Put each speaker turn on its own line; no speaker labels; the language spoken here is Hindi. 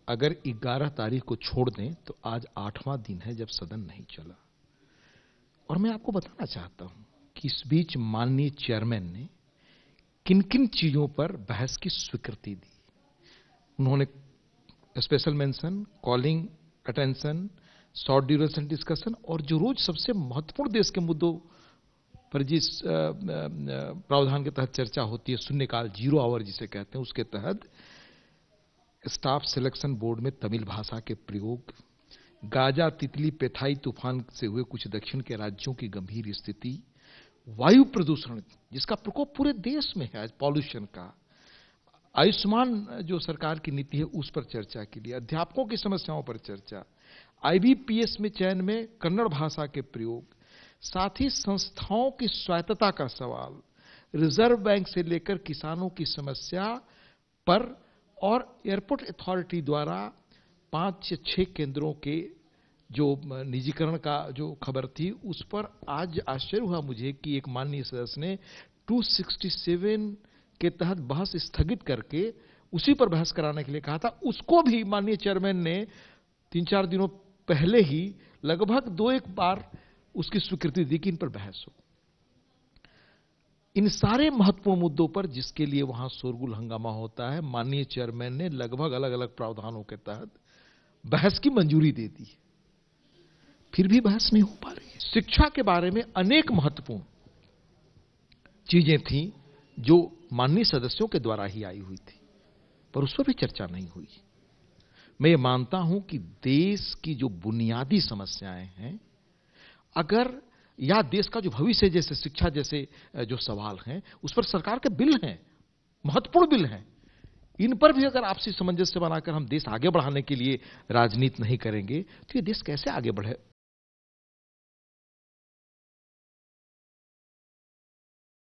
अगर 11 तारीख को छोड़ दें तो आज 8वां दिन है जब सदन नहीं चला। और मैं आपको बताना चाहता हूं कि इस बीच माननीय चेयरमैन ने किन किन चीजों पर बहस की स्वीकृति दी। उन्होंने special mention, calling attention, short duration discussion और जो रोज सबसे महत्वपूर्ण देश के मुद्दों पर जिस प्रावधान के तहत चर्चा होती है, शून्यकाल, 0 आवर जिसे कहते हैं, उसके तहत स्टाफ सिलेक्शन बोर्ड में तमिल भाषा के प्रयोग, गाजा, तितली, पेथाई तूफान से हुए कुछ दक्षिण के राज्यों की गंभीर स्थिति, वायु प्रदूषण जिसका प्रकोप पूरे देश में है, पॉल्यूशन का, आयुष्मान जो सरकार की नीति है उस पर चर्चा के लिए, अध्यापकों की समस्याओं पर चर्चा, आईबीपीएस में चयन में कन्नड़ भाषा के प्रयोग, साथ ही संस्थाओं की स्वायत्तता का सवाल, रिजर्व बैंक से लेकर किसानों की समस्या पर और एयरपोर्ट अथॉरिटी द्वारा 5 या 6 केंद्रों के जो निजीकरण का जो खबर थी उस पर आज आश्चर्य हुआ मुझे कि एक माननीय सदस्य ने 267 के तहत बहस स्थगित करके उसी पर बहस कराने के लिए कहा था। उसको भी माननीय चेयरमैन ने 3-4 दिनों पहले ही लगभग 2-1 बार उसकी स्वीकृति दी कि इन पर बहस हो। इन सारे महत्वपूर्ण मुद्दों पर जिसके लिए वहां शोरगुल हंगामा होता है, माननीय चेयरमैन ने लगभग अलग अलग प्रावधानों के तहत बहस की मंजूरी दे दी। फिर भी बहस नहीं हो पा रही है। शिक्षा के बारे में अनेक महत्वपूर्ण चीजें थी जो माननीय सदस्यों के द्वारा ही आई हुई थी, पर उस पर भी चर्चा नहीं हुई। मैं ये मानता हूं कि देश की जो बुनियादी समस्याएं हैं, अगर या देश का जो भविष्य जैसे शिक्षा जैसे जो सवाल हैं, उस पर सरकार के बिल हैं, महत्वपूर्ण बिल हैं, इन पर भी अगर आपसी सामंजस्य बनाकर हम देश आगे बढ़ाने के लिए राजनीति नहीं करेंगे तो ये देश कैसे आगे